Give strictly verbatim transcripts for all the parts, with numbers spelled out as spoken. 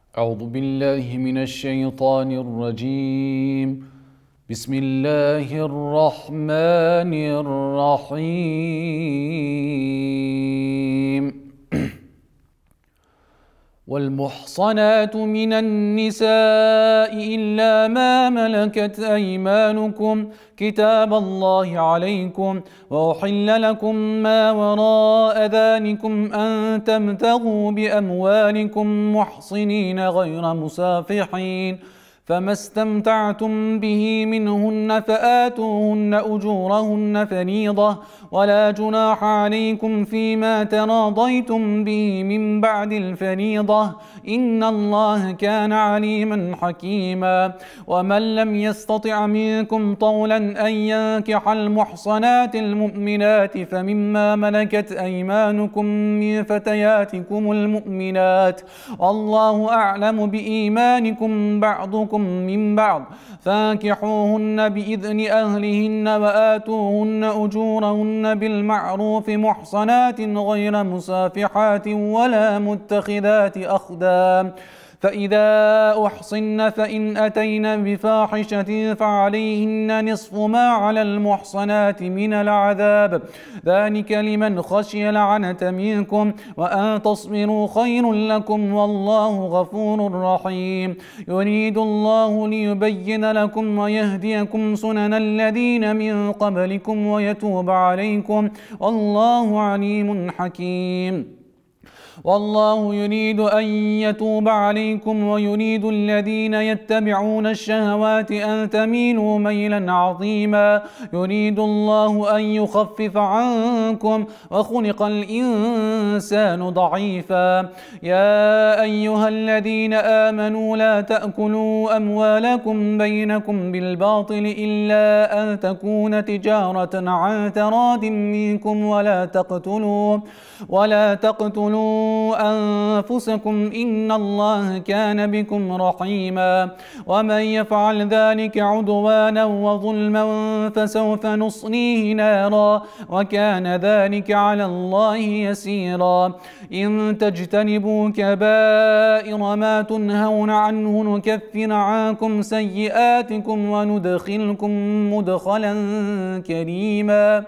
أعوذ بالله من الشيطان الرجيم. بسم الله الرحمن الرحيم. والمحصنات من النساء إلا ما ملكت أيمانكم كتاب الله عليكم، وأحل لكم ما وراء ذلكم أن تبتغوا بأموالكم محصنين غير مسافحين، فما استمتعتم به منهن فآتوهن أجورهن فريضة، ولا جناح عليكم فيما تراضيتم به من بعد الفريضة، إن الله كان عليما حكيما. ومن لم يستطع منكم طولا أن ينكح المحصنات المؤمنات فمما ملكت أيمانكم من فتياتكم المؤمنات، والله أعلم بإيمانكم بعضكم من بعض، فانكحوهن بإذن أهلهن وآتوهن أجورهن بالمعروف محصنات غير مسافحات ولا متخذات أخدان، فإذا أحصن فإن أتين بفاحشة فعليهن نصف ما على المحصنات من العذاب، ذلك لمن خشي العنة منكم، وأن تصبروا خير لكم والله غفور رحيم. يريد الله ليبين لكم ويهديكم سنن الذين من قبلكم ويتوب عليكم، والله عليم حكيم. والله يريد أن يتوب عليكم ويريد الذين يتبعون الشهوات أن تميلوا ميلا عظيما، يريد الله أن يخفف عنكم وخلق الإنسان ضعيفا. يا أيها الذين آمنوا لا تأكلوا أموالكم بينكم بالباطل إلا أن تكون تجارة عن تراض منكم، ولا تقتلوا ولا تقتلوا أنفسكم إن الله كان بكم رحيما. ومن يفعل ذلك عدوانا وظلما فسوف نصليه نارا، وكان ذلك على الله يسيرا. إن تجتنبوا كبائر ما تنهون عنه نكفر عنكم سيئاتكم وندخلكم مدخلا كريما.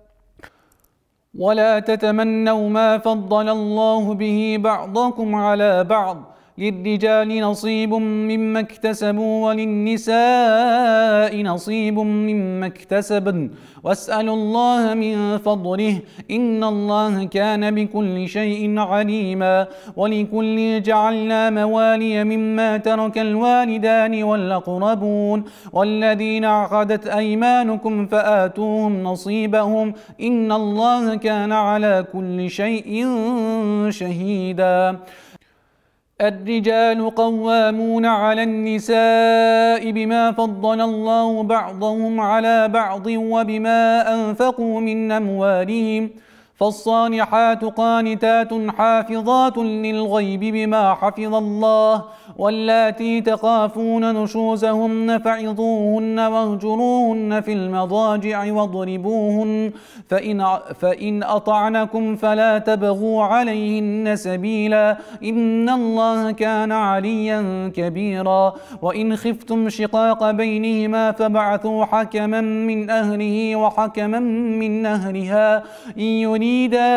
ولا تتمنوا ما فضل الله به بعضكم على بعض، للرجال نصيب مما اكتسبوا وللنساء نصيب مما اكتسبن، واسألوا الله من فضله إن الله كان بكل شيء عليما. ولكل جعلنا موالي مما ترك الوالدان والأقربون والذين عقدت أيمانكم فآتوهم نصيبهم إن الله كان على كل شيء شهيدا. الرجال قوامون على النساء بما فضل الله بعضهم على بعض وبما أنفقوا من أموالهم، فالصالحات قانتات حافظات للغيب بما حفظ الله، واللاتي تخافون نشوزهن فعظوهن واهجروهن في المضاجع واضربوهن، فإن, فإن أطعنكم فلا تبغوا عليهن سبيلا إن الله كان عليا كبيرا. وإن خفتم شقاق بينهما فبعثوا حكما من أهله وحكما من أهلها إن يريدا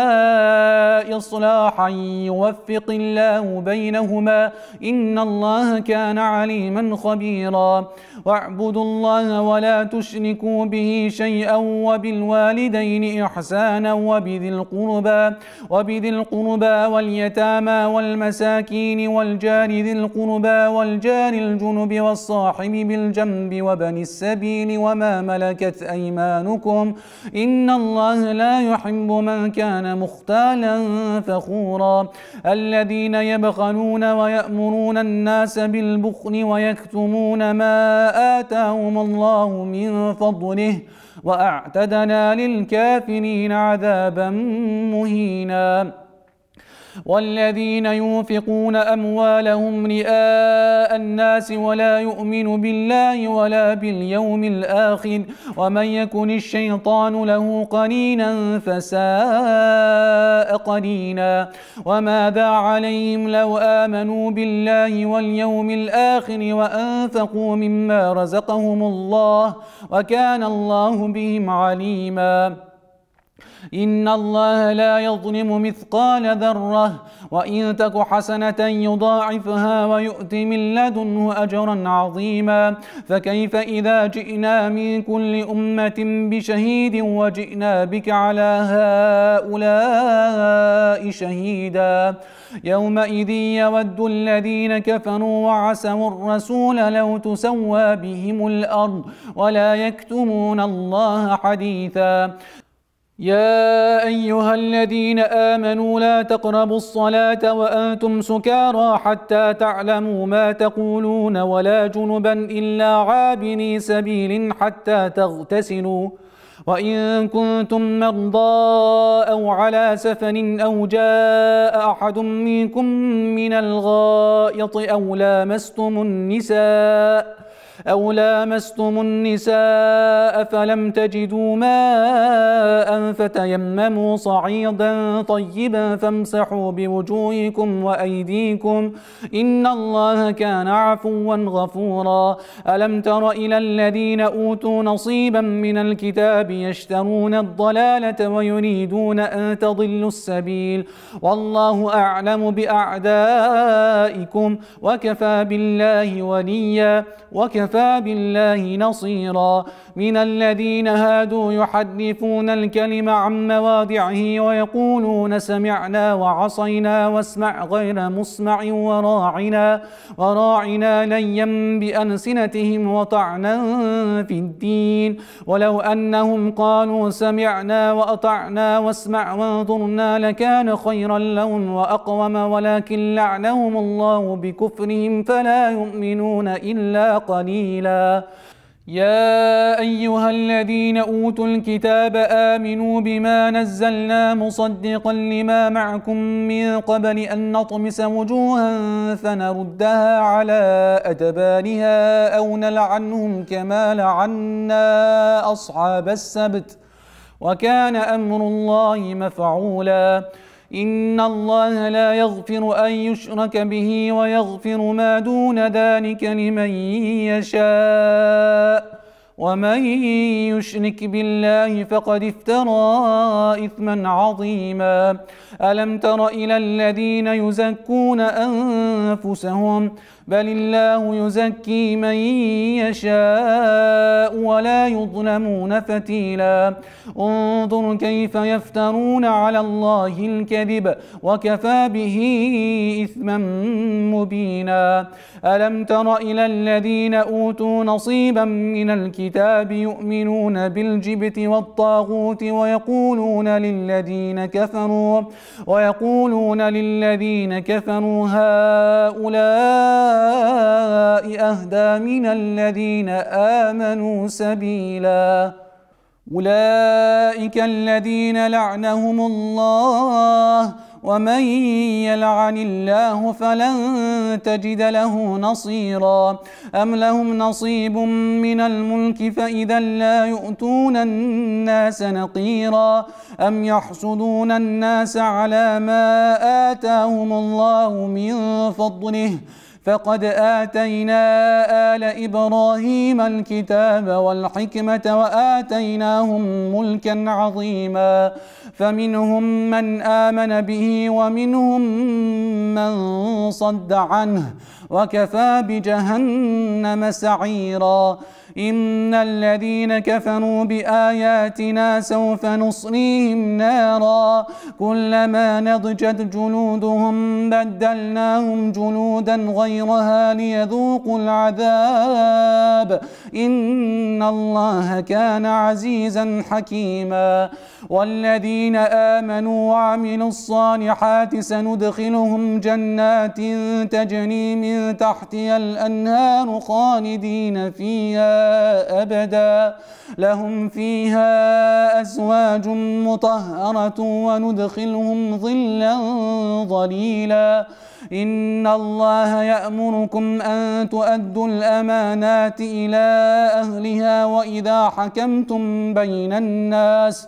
إصلاحا يوفق الله بينهما إن الله كان عليما خبيرا. واعبدوا الله ولا تشركوا به شيئا وبالوالدين إحسانا وبذي القربى وبذي القربى واليتامى والمساكين والجار ذي القربى والجار الجنب والصاحب بالجنب وبني السبيل وما ملكت أيمانكم إن الله لا يحب من كان مختالا فخورا. الذين يبخلون ويأمرون الناس بالبخل ويكتمون ما آتاهم الله من فضله وأعتدنا للكافرين عذابا مهينا. والذين ينفقون أموالهم رئاء الناس ولا يؤمن بالله ولا باليوم الآخر ومن يكن الشيطان له قرينا فساء قرينا وماذا عليهم لو آمنوا بالله واليوم الآخر وأنفقوا مما رزقهم الله وكان الله بهم عليما إن الله لا يظلم مثقال ذرة وإن تك حسنة يضاعفها ويؤت من لدنه أجرا عظيما فكيف إذا جئنا من كل أمة بشهيد وجئنا بك على هؤلاء شهيدا يومئذ يود الذين كفروا وعصوا الرسول لو تسوى بهم الأرض ولا يكتمون الله حديثا يا أيها الذين آمنوا لا تقربوا الصلاة وأنتم سكارى حتى تعلموا ما تقولون ولا جنبا إلا عابري سبيل حتى تغتسلوا وإن كنتم مرضى أو على سفر أو جاء أحد منكم من الغائط أو لامستم النساء أو لامستم النساء فلم تجدوا ماء فتيمموا صعيدا طيبا فامسحوا بوجوهكم وأيديكم إن الله كان عفوا غفورا ألم تر إلى الذين أوتوا نصيبا من الكتاب يشترون الضلالة ويريدون أن تضلوا السبيل والله أعلم بأعدائكم وكفى بالله وليا وكفى بالله نصيرا من الذين هادوا يحرفون الكلم عن مواضعه ويقولون سمعنا وعصينا واسمع غير مسمع وراعنا وراعنا ليا بألسنتهم وطعنا في الدين ولو أنهم قالوا سمعنا وأطعنا واسمع وانظرنا لكان خيرا لهم وأقوم ولكن لعنهم الله بكفرهم فلا يؤمنون إلا قليلا يا أيها الذين أوتوا الكتاب آمنوا بما نزلنا مصدقا لما معكم من قبل أن نطمس وجوها فنردها على أدبارها أو نلعنهم كما لعنا أصحاب السبت وكان أمر الله مفعولا إن الله لا يغفر أن يشرك به ويغفر ما دون ذلك لمن يشاء ومن يشرك بالله فقد افترى إثما عظيما ألم تر إلى الذين يزكون أنفسهم بل الله يزكي من يشاء ولا يظلمون فتيلا انظر كيف يفترون على الله الكذب وكفى به إثما مبينا ألم تر إلى الذين أوتوا نصيبا من الكتاب يؤمنون بالجبت والطاغوت ويقولون للذين كفروا ويقولون للذين كفروا هؤلاء أهدى من الذين آمنوا سبيلا أولئك الذين لعنهم الله ومن يلعن الله فلن تجد له نصيرا أم لهم نصيب من الملك فإذا لا يؤتون الناس نقيرا أم يحسدون الناس على ما آتاهم الله من فضله فقد آتينا آل إبراهيم الكتاب والحكمة وآتيناهم ملكا عظيما فمنهم من آمن به ومنهم من صد عنه وكفى بجهنم سعيرا إن الذين كفروا بآياتنا سوف نصليهم نارا كلما نضجت جلودهم بدلناهم جلودا غيرها ليذوقوا العذاب إن الله كان عزيزا حكيما والذين آمنوا وعملوا الصالحات سندخلهم جنات تجري من من تحتها الأنهار خالدين فيها أبدا لهم فيها أزواج مطهرة وندخلهم ظلا ظليلا إن الله يأمركم أن تؤدوا الأمانات إلى أهلها وإذا حكمتم بين الناس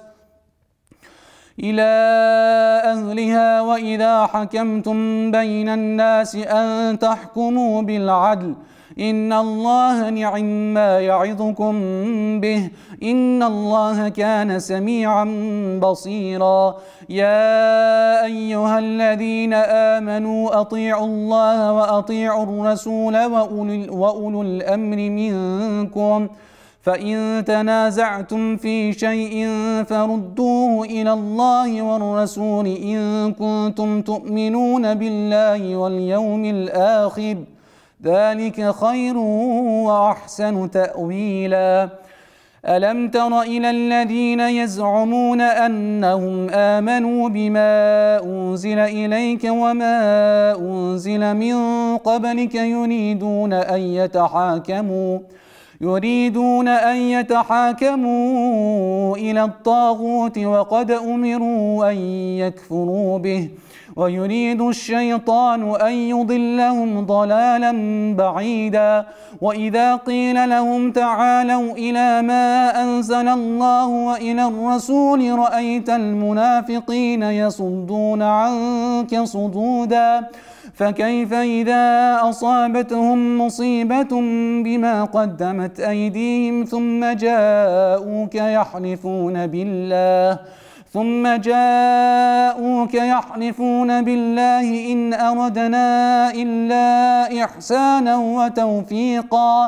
إلى أهلها وإذا حكمتم بين الناس أن تحكموا بالعدل إن الله نعم ما يعظكم به إن الله كان سميعا بصيرا يا أيها الذين آمنوا أطيعوا الله وأطيعوا الرسول وأولو الأمر منكم فإن تنازعتم في شيء فردوه إلى الله والرسول إن كنتم تؤمنون بالله واليوم الآخر ذلك خير وأحسن تأويلا ألم تر إلى الذين يزعمون أنهم آمنوا بما أنزل إليك وما أنزل من قبلك يريدون أن يتحاكموا يريدون أن يتحاكموا إلى الطاغوت وقد أمروا أن يكفروا به ويريد الشيطان أن يضلهم ضلالا بعيدا وإذا قيل لهم تعالوا إلى ما أنزل الله وإلى الرسول رأيت المنافقين يصدون عنك صدودا فكيف إذا أصابتهم مصيبة بما قدمت أيديهم ثم جاءوك يحلفون بالله ثم جاءوك يحلفون بالله إن أردنا إلا إحسانا وتوفيقا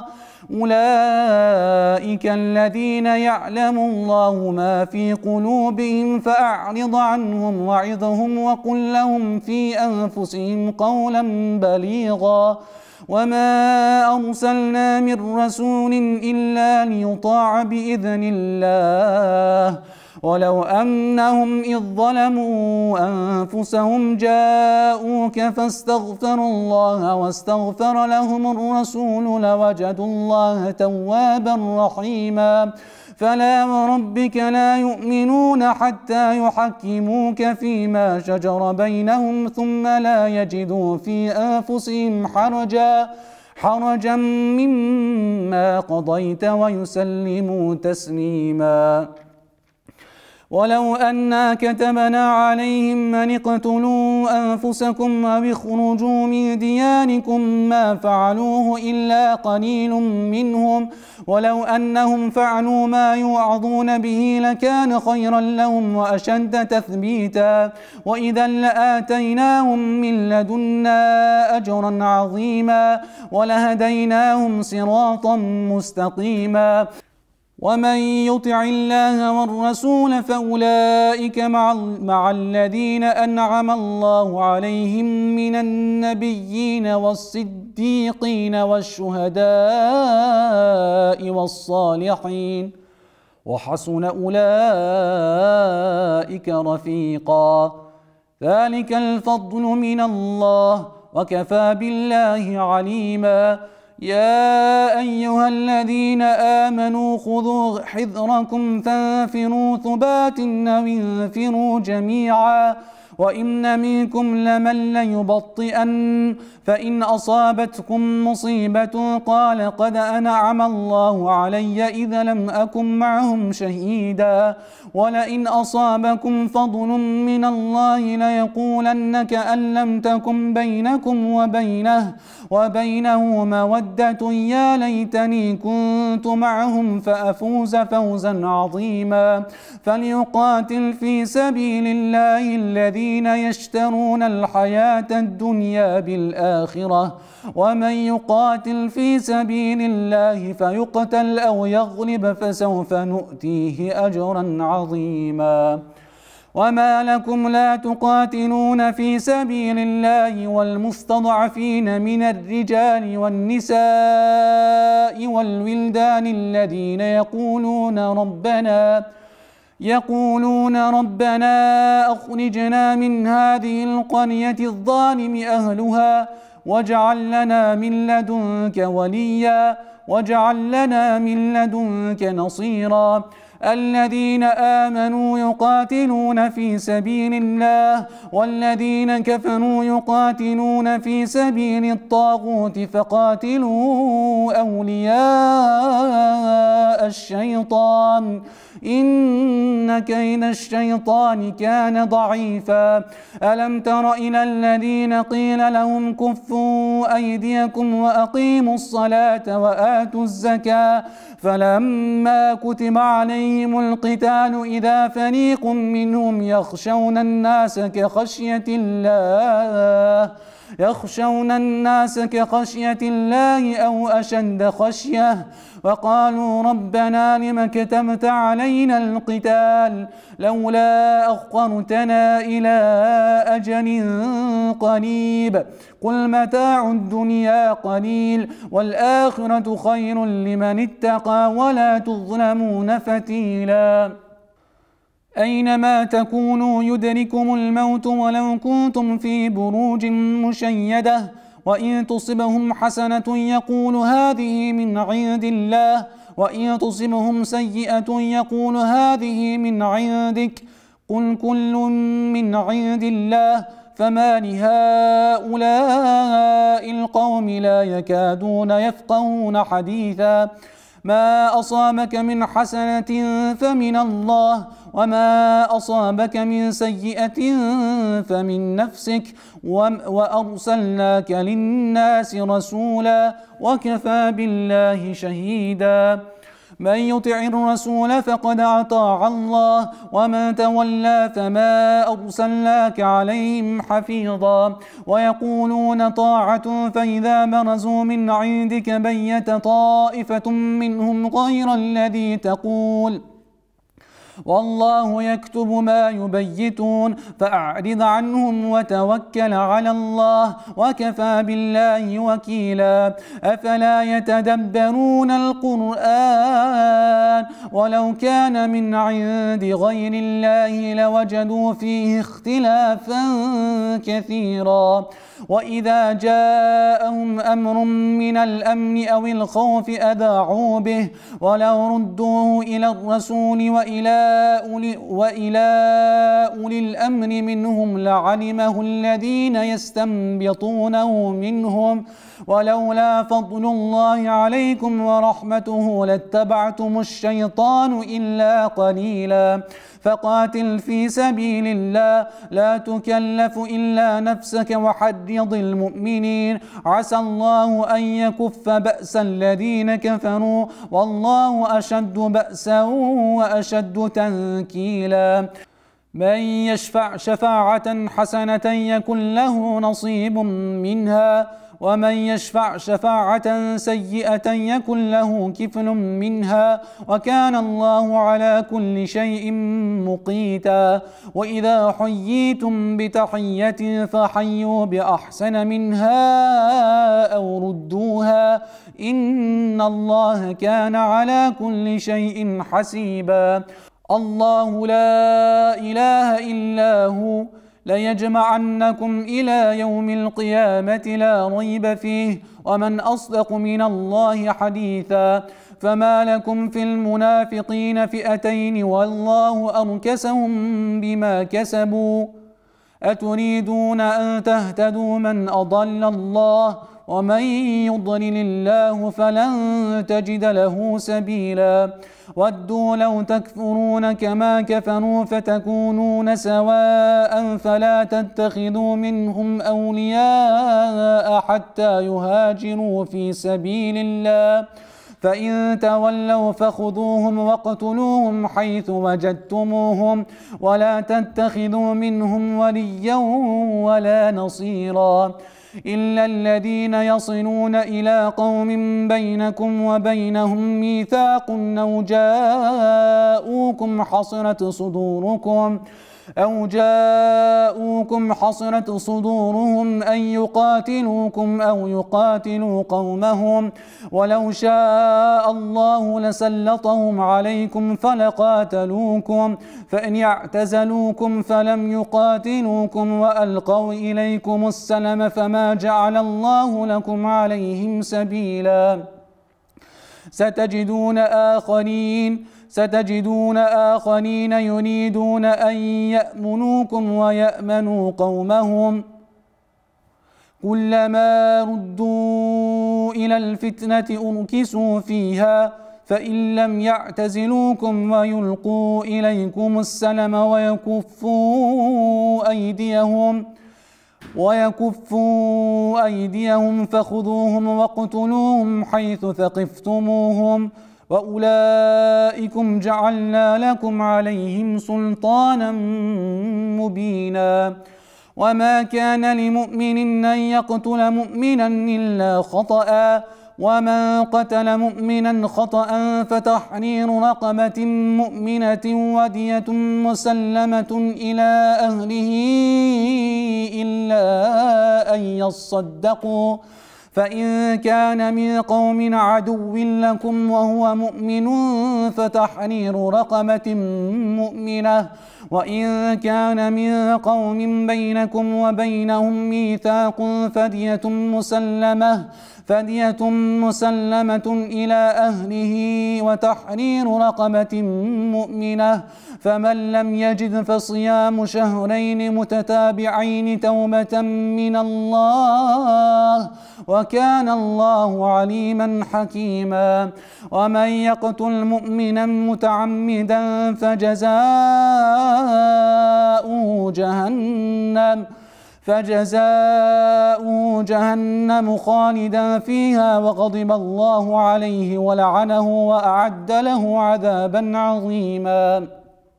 أولئك الذين يعلم الله ما في قلوبهم فأعرض عنهم وعظهم وقل لهم في أنفسهم قولا بليغا وما أرسلنا من رسول إلا ليطاع بإذن الله ولو أنهم إذ ظلموا أنفسهم جاءوك فاستغفروا الله واستغفر لهم الرسول لوجدوا الله توابا رحيما فلا وربك لا يؤمنون حتى يحكموك فيما شجر بينهم ثم لا يجدوا في أنفسهم حرجا حرجا مما قضيت ويسلموا تسليما ولو أنا كتبنا عليهم أن اقتلوا أنفسكم أو اخرجوا من دياركم ما فعلوه إلا قليل منهم ولو أنهم فعلوا ما يوعظون به لكان خيرا لهم وأشد تثبيتا وإذا لآتيناهم من لدنا أجرا عظيما ولهديناهم صراطا مستقيما ومن يطع الله والرسول فأولئك مع, مع الذين أنعم الله عليهم من النبيين والصديقين والشهداء والصالحين وحسن أولئك رفيقا ذلك الفضل من الله وكفى بالله عليما يا أيها الذين آمنوا خذوا حذركم فانفروا ثبات أو انفروا جميعا وإن منكم لمن ليبطئن فإن أصابتكم مصيبة قال قد أنعم الله علي إذ لم أكن معهم شهيدا ولئن أصابكم فضل من الله ليقولن كأن لم تكن بينكم وبينه وبينه مودة يا ليتني كنت معهم فأفوز فوزا عظيما فليقاتل في سبيل الله الذين يشترون الحياة الدنيا بالآخرة ومن يقاتل في سبيل الله فيقتل أو يغلب فسوف نؤتيه أجرا عظيما وما لكم لا تقاتلون في سبيل الله والمستضعفين من الرجال والنساء والولدان الذين يقولون ربنا يقولون ربنا أخرجنا من هذه القرية الظالم أهلها واجعل لنا من لدنك وليا واجعل لنا من لدنك نصيرا. الذين آمنوا يقاتلون في سبيل الله والذين كفروا يقاتلون في سبيل الطاغوت فقاتلوا أولياء الشيطان إن كيد الشيطان كان ضعيفا. ألم تر إلى الذين قيل لهم كفوا أيديكم وأقيموا الصلاة وآتوا الزكاة فلما كتب عليهم القتال إذا فريق منهم يخشون الناس كخشية الله يخشون الناس كخشية الله أو أشد خشية وقالوا ربنا لم كتبت علينا القتال لولا أخرتنا إلى أجل قريب قل متاع الدنيا قليل والآخرة خير لمن اتقى ولا تظلمون فتيلا. أينما تكونوا يدركم الموت ولو كنتم في بروج مشيدة وإن تصبهم حسنة يقول هذه من عند الله وإن تصبهم سيئة يقول هذه من عندك قل كل من عند الله فما لهؤلاء القوم لا يكادون يفقهون حديثا. ما أصابك من حسنة فمن الله وما أصابك من سيئة فمن نفسك وأرسلناك للناس رسولا وكفى بالله شهيدا. من يطع الرسول فقد أطاع الله ومن تولى فما أرسلناك عليهم حفيظا. ويقولون طاعة فإذا برزوا من عندك بيت طائفة منهم غير الذي تقول والله يكتب ما يبيتون فأعرض عنهم وتوكل على الله وكفى بالله وكيلا. أفلا يتدبرون القرآن ولو كان من عند غير الله لوجدوا فيه اختلافا كثيرا. وإذا جاءهم أمر من الأمن أو الخوف أذاعوا به ولو ردوه إلى الرسول وإلى أولي, وإلى أولي الأمر منهم لعلمه الذين يستنبطونه منهم ولولا فضل الله عليكم ورحمته لاتبعتم الشيطان إلا قليلا. فقاتل في سبيل الله لا تكلف إلا نفسك وحرض المؤمنين عسى الله أن يكف بأس الذين كفروا والله أشد بأسا وأشد تنكيلا. من يشفع شفاعة حسنة يكن له نصيب منها ومن يشفع شفاعة سيئة يكن له كفل منها وكان الله على كل شيء مقيتا. وإذا حييتم بتحية فحيوا بأحسن منها أو ردوها إن الله كان على كل شيء حسيبا. الله لا إله إلا هو ليجمعنكم إلى يوم القيامة لا ريب فيه ومن أصدق من الله حديثا. فما لكم في المنافقين فئتين والله أركسهم بما كسبوا أتريدون أن تهتدوا من أضل الله ومن يضلل الله فلن تجد له سبيلا. ودوا لو تكفرون كما كفروا فتكونون سواء فلا تتخذوا منهم أولياء حتى يهاجروا في سبيل الله فإن تولوا فخذوهم واقتلوهم حيث وجدتموهم ولا تتخذوا منهم وليا ولا نصيرا إلا الذين يصلون إلى قوم بينكم وبينهم ميثاق أو جاءوكم حصرت صدوركم أو جاءوكم حصرت صدورهم أن يقاتلوكم أو يقاتلوا قومهم ولو شاء الله لسلطهم عليكم فلقاتلوكم فإن يعتزلوكم فلم يقاتلوكم وألقوا إليكم السلم فما جعل الله لكم عليهم سبيلا ستجدون آخرين ستجدون آخرين يريدون أن يأمنوكم ويأمنوا قومهم كلما ردوا إلى الفتنة أركسوا فيها فإن لم يعتزلوكم ويلقوا إليكم السلم ويكفوا أيديهم ويكفوا أيديهم فخذوهم واقتلوهم حيث ثقفتموهم وأولئكم جعلنا لكم عليهم سلطانا مبينا وما كان لمؤمن أن يقتل مؤمنا إلا خطأ ومن قتل مؤمنا خطأ فتحرير رقبة مؤمنة ودية مسلمة إلى أهله إلا أن يصدقوا فإن كان من قوم عدو لكم وهو مؤمن فتحرير رقبة مؤمنة وإن كان من قوم بينكم وبينهم ميثاق فدية مسلمة فدية مسلمة إلى أهله وتحرير رقبة مؤمنة فمن لم يجد فصيام شهرين متتابعين توبة من الله وكان الله عليما حكيما ومن يقتل مؤمنا متعمدا فجزاؤه جهنم فجزاؤه جهنم خالدا فيها وغضب الله عليه ولعنه وأعد له عذابا عظيما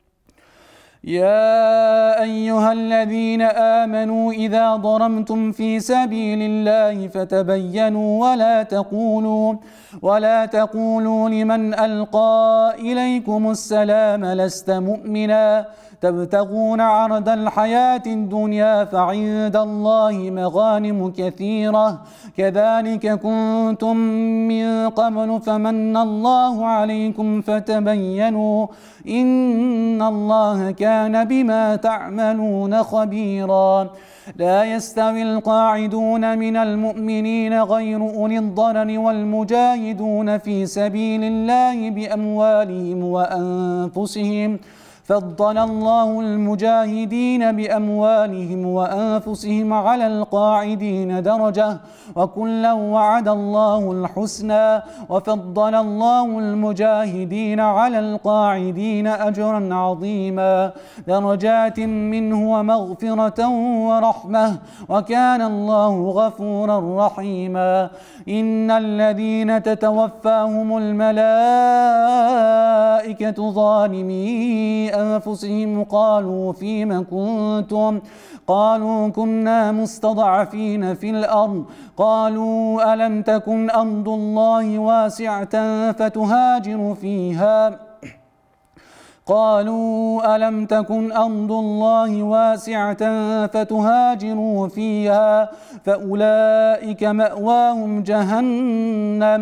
يا أيها الذين آمنوا إذا ضربتم في سبيل الله فتبينوا ولا تقولوا ولا تقولوا لمن ألقى إليكم السلام لست مؤمنا تبتغون عرض الحياة الدنيا فعند الله مغانم كثيرة كذلك كنتم من قبل فمن الله عليكم فتبينوا إن الله كان بما تعملون خبيرا لا يستوي القاعدون من المؤمنين غير أولي الضرر والمجاهدون في سبيل الله بأموالهم وأنفسهم فضل الله المجاهدين بأموالهم وأنفسهم على القاعدين درجة وكلا وعد الله الحسنى وفضل الله المجاهدين على القاعدين أجرا عظيما درجات منه ومغفرة ورحمة وكان الله غفورا رحيما إن الذين تتوفاهم الملائكة ظالمي أنفسهم قالوا فيم كنتم قالوا كنا مستضعفين في الأرض قالوا ألم تكن أرض الله واسعة فتهاجروا فيها قالوا ألم تكن أرض الله واسعة فتهاجروا فيها فأولئك مأواهم جهنم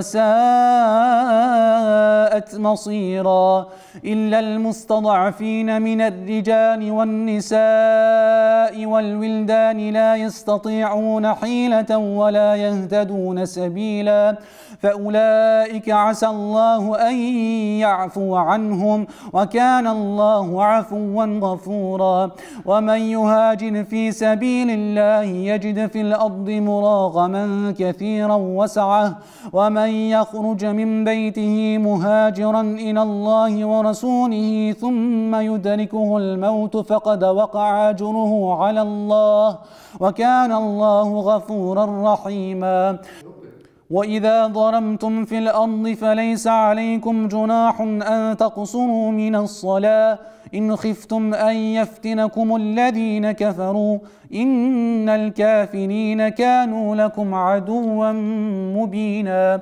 وساءت مصيرا إلا المستضعفين من الرجال والنساء والولدان لا يستطيعون حيلة ولا يهتدون سبيلا فأولئك عسى الله أن يعفو عنهم وكان الله عفوا غفورا ومن يهاجر في سبيل الله يجد في الأرض مراغما كثيرا وسعة ومن يخرج من بيته مهاجرا إلى الله ورسوله ثم يدركه الموت فقد وقع أجره على الله وكان الله غفورا رحيما وإذا ضربتم في الأرض فليس عليكم جناح أن تقصروا من الصلاة إن خفتم أن يفتنكم الذين كفروا إن الكافرين كانوا لكم عدوا مبينا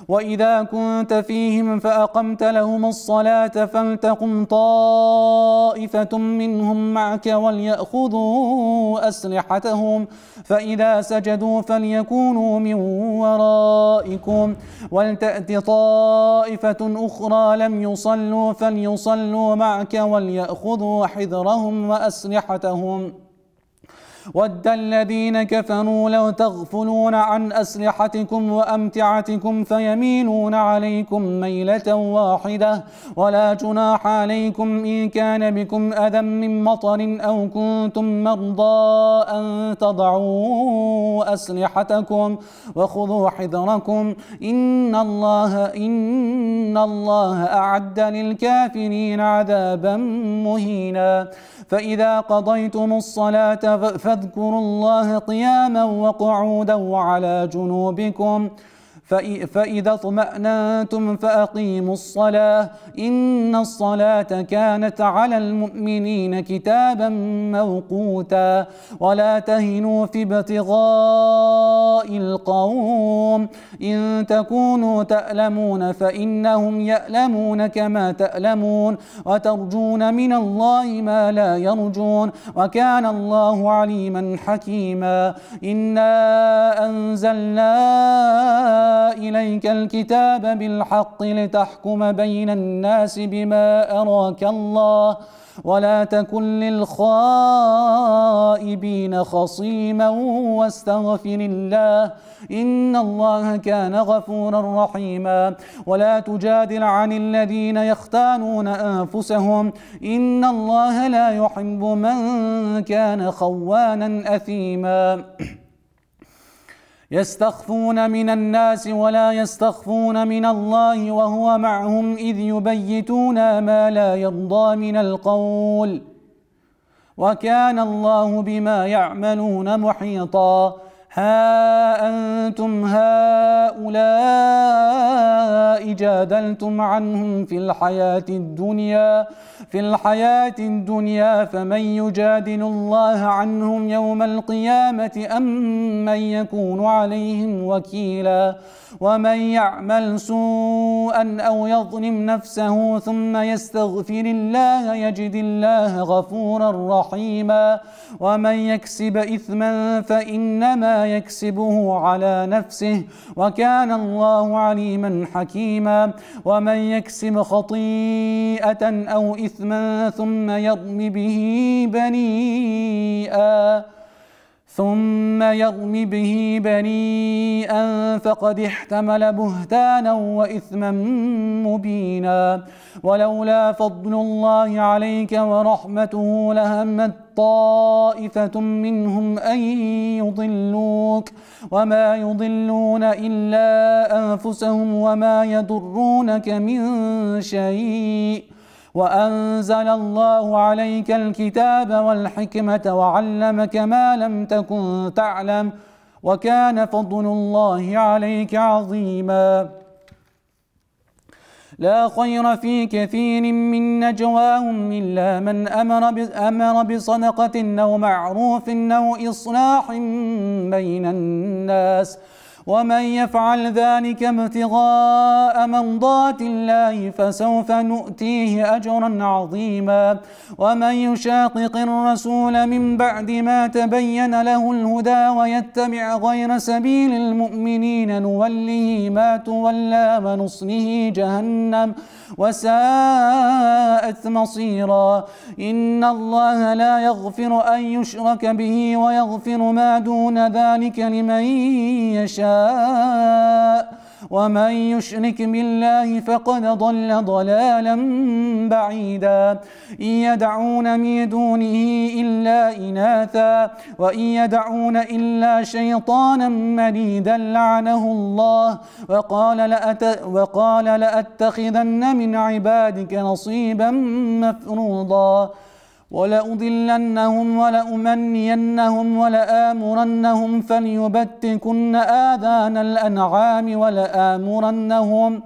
وإذا كنت فيهم فأقمت لهم الصلاة فلتقم طائفة منهم معك وليأخذوا أسلحتهم فإذا سجدوا فليكونوا من ورائكم ولتأت طائفة أخرى لم يصلوا فليصلوا معك وليأخذوا حذرهم وأسلحتهم ود الذين كفروا لو تغفلون عن أسلحتكم وأمتعتكم فيميلون عليكم ميلة واحدة ولا جناح عليكم إن كان بكم أذى من مطر أو كنتم مرضى أن تضعوا أسلحتكم وخذوا حذركم إن الله إن الله أعد للكافرين عذابا مهينا. فإذا قضيتم الصلاة فاذكروا الله قياما وقعودا وعلى جنوبكم فإذا اطمأننتم فأقيموا الصلاة إن الصلاة كانت على المؤمنين كتابا موقوتا ولا تهنوا في ابتغاء القوم إن تكونوا تألمون فإنهم يألمون كما تألمون وترجون من الله ما لا يرجون وكان الله عليما حكيما. إنا أنزلنا إليك الكتاب بالحق لتحكم بين الناس بما أراك الله ولا تكن للخائبين خصيما واستغفر الله إن الله كان غفورا رحيما. ولا تجادل عن الذين يختانون أنفسهم إن الله لا يحب من كان خوانا أثيما. يستخفون من الناس ولا يستخفون من الله وهو معهم إذ يبيتون ما لا يرضى من القول وكان الله بما يعملون محيطا. ها أنتم هؤلاء جادلتم عنهم في الحياة الدنيا في الحياة الدنيا فمن يجادل الله عنهم يوم القيامة أم من يكون عليهم وكيلا. ومن يعمل سوءا أو يظلم نفسه ثم يستغفر الله يجد الله غفورا رحيما. ومن يكسب إثما فإنما يكسبه على نفسه وكان الله عليما حكيما. ومن يكسب خطيئة أو إثما ثم يرم به بريئا ثم يرم به بريئا فقد احتمل بهتانا وإثما مبينا. ولولا فضل الله عليك ورحمته لهمت طائفة منهم أن يضلوك وما يضلون إلا أنفسهم وما يضرونك من شيء وأنزل الله عليك الكتاب والحكمة وعلمك ما لم تكن تعلم وكان فضل الله عليك عظيما. لا خير في كثير من نجواهم إلا من أمر بصدقة أو معروف أو إصلاح بين الناس ومن يفعل ذلك ابتغاء مرضات الله فسوف نؤتيه أجرا عظيما. ومن يشاقق الرسول من بعد ما تبين له الهدى ويتبع غير سبيل المؤمنين نوله ما تولى ونصله جهنم وساءت مصيرا. إن الله لا يغفر أن يشرك به ويغفر ما دون ذلك لمن يشاء ومن يشرك بالله فقد ضل ضلالا بعيدا. إن يدعون من دونه إلا إناثا وإن يدعون إلا شيطانا مريدا لعنه الله وقال لأت وقال لأتخذن من عبادك نصيبا مفروضا ولأضلنهم ولأمنينهم ولآمرنهم فليبتكن آذان الأنعام ولآمرنهم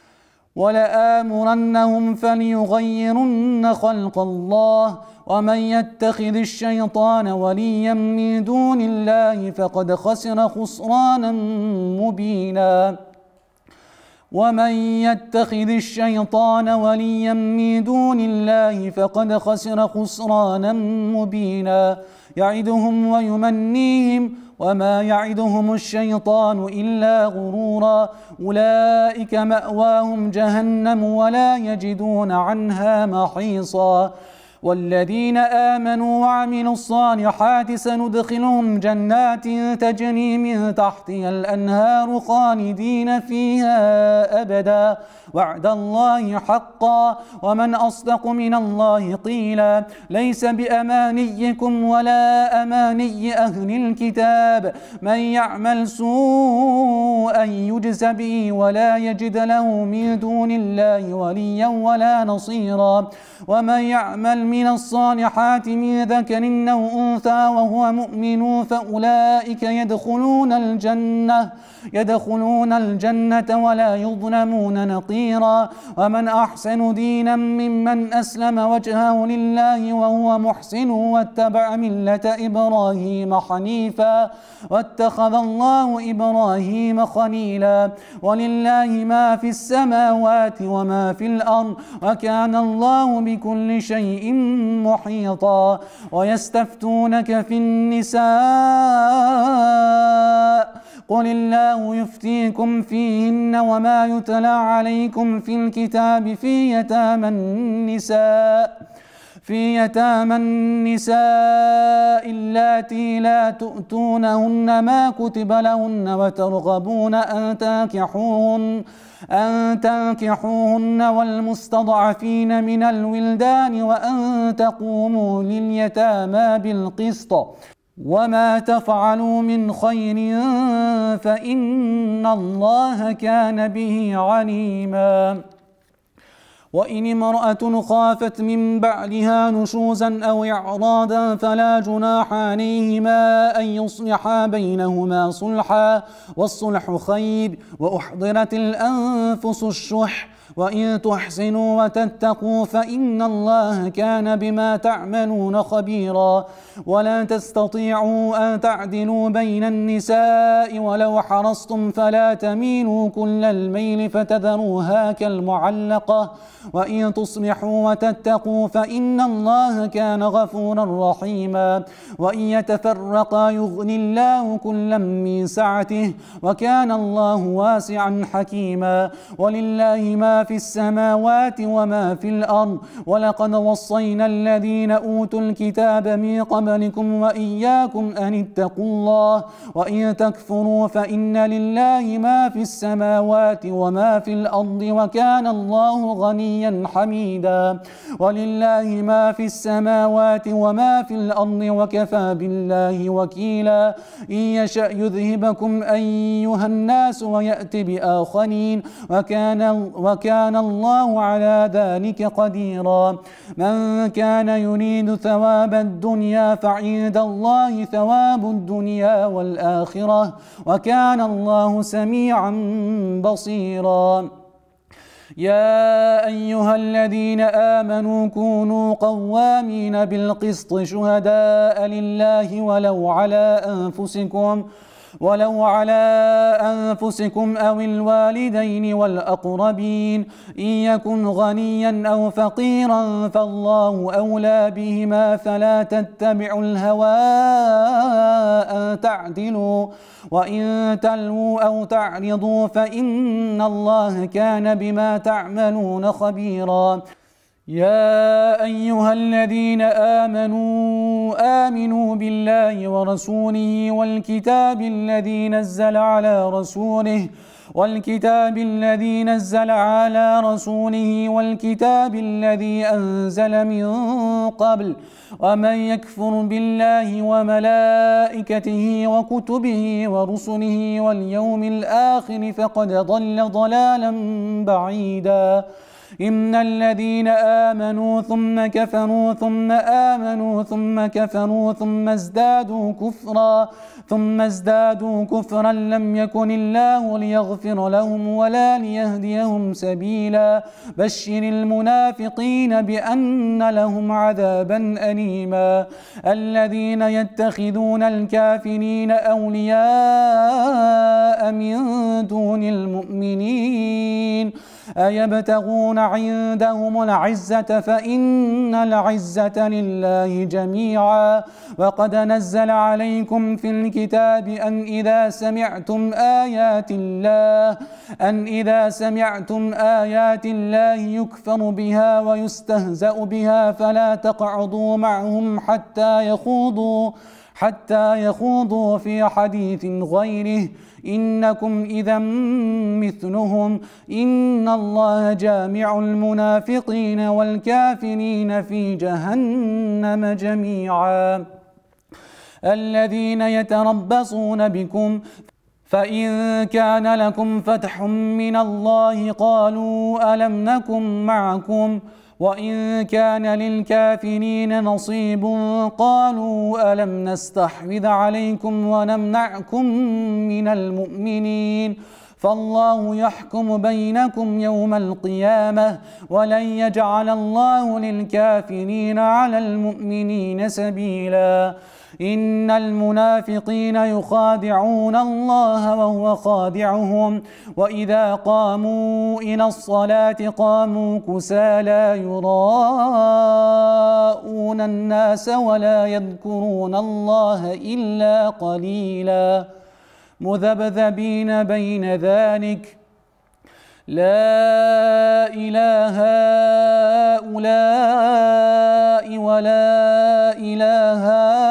ولآمرنهم فليغيرن خلق الله ومن يتخذ الشيطان وليا من دون الله فقد خسر خسرانا مبينا. ومن يتخذ الشيطان وليا من دون الله فقد خسر خسرانا مبينا يعدهم ويمنيهم وما يعدهم الشيطان إلا غرورا أولئك مأواهم جهنم ولا يجدون عنها محيصا والذين آمنوا وعملوا الصالحات سندخلهم جنات تجري من تحتها الأنهار خالدين فيها أبدا وعد الله حقا ومن أصدق من الله قيلا ليس بأمانيكم ولا أماني أهل الكتاب من يعمل سوءا يجز به ولا يجد له من دون الله وليا ولا نصيرا ومن يعمل من الصالحات من ذكر أو أنثى وهو مؤمن فأولئك يدخلون الجنة يدخلون الجنة ولا يظلمون نقيرا ومن أحسن دينا ممن أسلم وجهه لله وهو محسن واتبع ملة إبراهيم حنيفا واتخذ الله إبراهيم خليلا ولله ما في السماوات وما في الأرض وكان الله بكل شيء محيطا ويستفتونك في النساء قل الله يفتيكم فيهن وما يتلى عليكم في الكتاب في يتامى النساء في يتامى النساء اللاتي لا تؤتونهن ما كتب لهن وترغبون أن تنكحوهن أن تنكحوهن والمستضعفين من الولدان وأن تقوموا لليتامى بالقسط وما تفعلوا من خير فإن الله كان به عليما وإن امرأة خافت من بعلها نشوزا أو إعراضا فلا جناح عليهما أن يصلحا بينهما صلحا والصلح خير وأحضرت الأنفس الشح وإن تحسنوا وتتقوا فإن الله كان بما تعملون خبيرا ولا تستطيعوا أن تعدلوا بين النساء ولو حرصتم فلا تميلوا كل الميل فتذروها كالمعلقة وإن تصلحوا وتتقوا فإن الله كان غفورا رحيما وإن يتفرقا يغني الله كلا من سعته وكان الله واسعا حكيما ولله ما في السماوات وما في الأرض ولقد وصينا الذين أوتوا الكتاب من قبلكم وإياكم أن اتقوا الله وإن تكفروا فإن لله ما في السماوات وما في الأرض وكان الله غنيا حميدا ولله ما في السماوات وما في الأرض وكفى بالله وكيلا إن يشأ يذهبكم أيها الناس ويأتي بآخرين وكان وكان كان الله على ذلك قديرا من كان يريد ثواب الدنيا فعند الله ثواب الدنيا والآخرة وكان الله سميعا بصيرا يا أيها الذين آمنوا كونوا قوامين بالقسط شهداء لله ولو على أنفسكم ولو على أنفسكم أو الوالدين والأقربين إن يكن غنيا أو فقيرا فالله أولى بهما فلا تتبعوا الهوى أن تعدلوا وإن تلووا أو تعرضوا فإن الله كان بما تعملون خبيرا يا أيها الذين آمنوا آمنوا بالله ورسوله والكتاب الذي نزل على رسوله والكتاب الذي نزل على رسوله والكتاب الذي أنزل من قبل ومن يكفر بالله وملائكته وكتبه ورسله واليوم الآخر فقد ضل ضلالا بعيدا إن الذين آمنوا ثم كفروا ثم آمنوا ثم كفروا ثم ازدادوا كفرا ثم ازدادوا كفرا لم يكن الله ليغفر لهم ولا ليهديهم سبيلا بشر المنافقين بأن لهم عذابا أليما الذين يتخذون الكافرين أولياء من دون المؤمنين المؤمنين أيبتغون عندهم العزة فإن العزة لله جميعا وقد نزل عليكم في الكتاب أن إذا سمعتم آيات الله أن إذا سمعتم آيات الله يكفر بها ويستهزأ بها فلا تقعدوا معهم حتى يخوضوا حتى يخوضوا في حديث غيره إنكم إذا مثلهم إن الله جامع المنافقين والكافرين في جهنم جميعا الذين يتربصون بكم فإن كان لكم فتح من الله قالوا ألم نكن معكم وإن كان للكافرين نصيب قالوا ألم نستحوذ عليكم ونمنعكم من المؤمنين فالله يحكم بينكم يوم القيامة ولن يجعل الله للكافرين على المؤمنين سبيلا إن المنافقين يخادعون الله وهو خادعهم وإذا قاموا إلى الصلاة قاموا كسالى يراءون الناس ولا يذكرون الله إلا قليلا مذبذبين بين ذلك لا إله هؤلاء ولا إله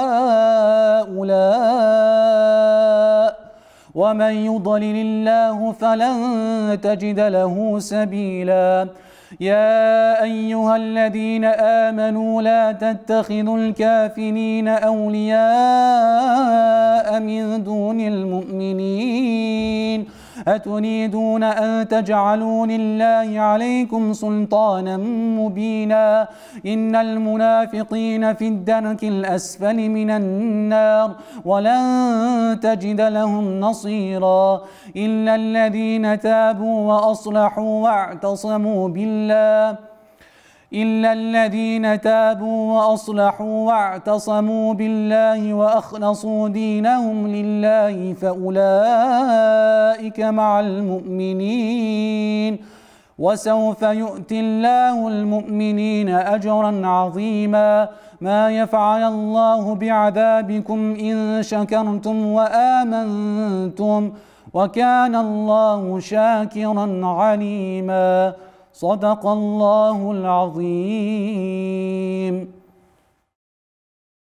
هؤلاء ومن يضلل الله فلن تجد له سبيلا يا أيها الذين آمنوا لا تتخذوا الكافرين أولياء من دون المؤمنين أتريدون أن تجعلوا لله عليكم سلطانا مبينا إن المنافقين في الدرك الأسفل من النار ولن تجد لهم نصيرا إلا الذين تابوا وأصلحوا واعتصموا بالله إلا الذين تابوا وأصلحوا واعتصموا بالله وأخلصوا دينهم لله فأولئك مع المؤمنين وسوف يؤتي الله المؤمنين أجرا عظيما ما يفعل الله بعذابكم إن شكرتم وآمنتم وكان الله شاكرا عليما صدق الله العظيم.